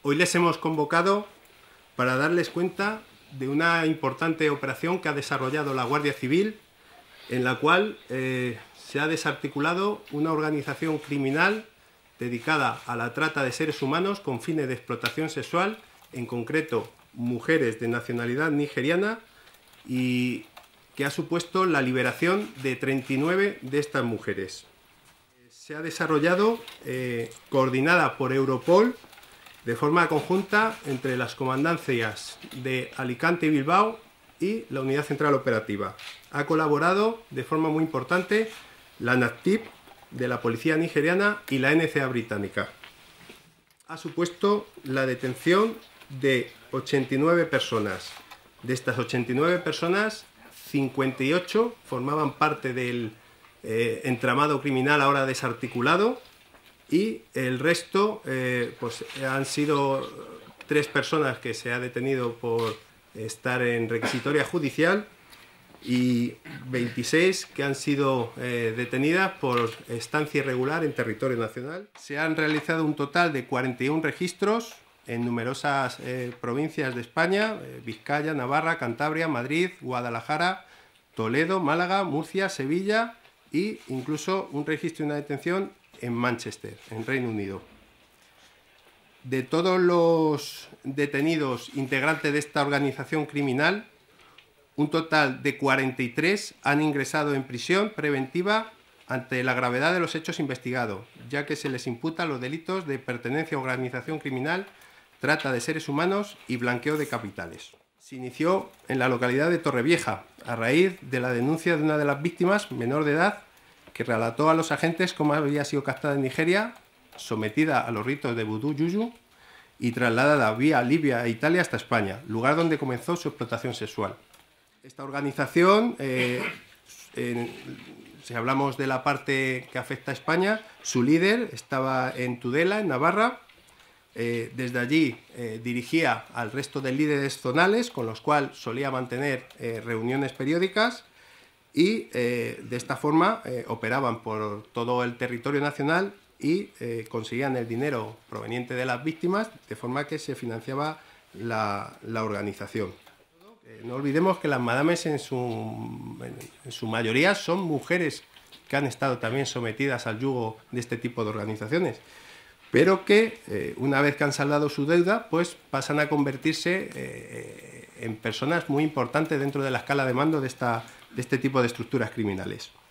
Hoy les hemos convocado para darles cuenta de una importante operación que ha desarrollado la Guardia Civil, en la cual se ha desarticulado una organización criminal dedicada a la trata de seres humanos con fines de explotación sexual, en concreto mujeres de nacionalidad nigeriana, y que ha supuesto la liberación de 39 de estas mujeres. Se ha desarrollado coordinada por Europol de forma conjunta entre las comandancias de Alicante y Bilbao y la Unidad Central Operativa. Ha colaborado de forma muy importante la NACTIP de la Policía Nigeriana y la NCA británica. Ha supuesto la detención de 89 personas. De estas 89 personas, 58 formaban parte del entramado criminal ahora desarticulado, y el resto pues han sido 3 personas que se ha detenido por estar en requisitoria judicial y 26 que han sido detenidas por estancia irregular en territorio nacional. Se han realizado un total de 41 registros en numerosas provincias de España: Vizcaya, Navarra, Cantabria, Madrid, Guadalajara, Toledo, Málaga, Murcia, Sevilla, e incluso un registro y una detención en Manchester, en Reino Unido. De todos los detenidos integrantes de esta organización criminal, un total de 43 han ingresado en prisión preventiva ante la gravedad de los hechos investigados, ya que se les imputa los delitos de pertenencia a organización criminal, trata de seres humanos y blanqueo de capitales. Se inició en la localidad de Torrevieja, a raíz de la denuncia de una de las víctimas, menor de edad, que relató a los agentes cómo había sido captada en Nigeria, sometida a los ritos de vudú yuyu y trasladada vía Libia e Italia hasta España, lugar donde comenzó su explotación sexual. Esta organización, si hablamos de la parte que afecta a España, su líder estaba en Tudela, en Navarra. Desde allí dirigía al resto de líderes zonales, con los cuales solía mantener reuniones periódicas, y de esta forma operaban por todo el territorio nacional y conseguían el dinero proveniente de las víctimas, de forma que se financiaba la organización. No olvidemos que las madames en su mayoría son mujeres que han estado también sometidas al yugo de este tipo de organizaciones, pero que una vez que han saldado su deuda, pues pasan a convertirse en personas muy importantes dentro de la escala de mando de este tipo de estructuras criminales.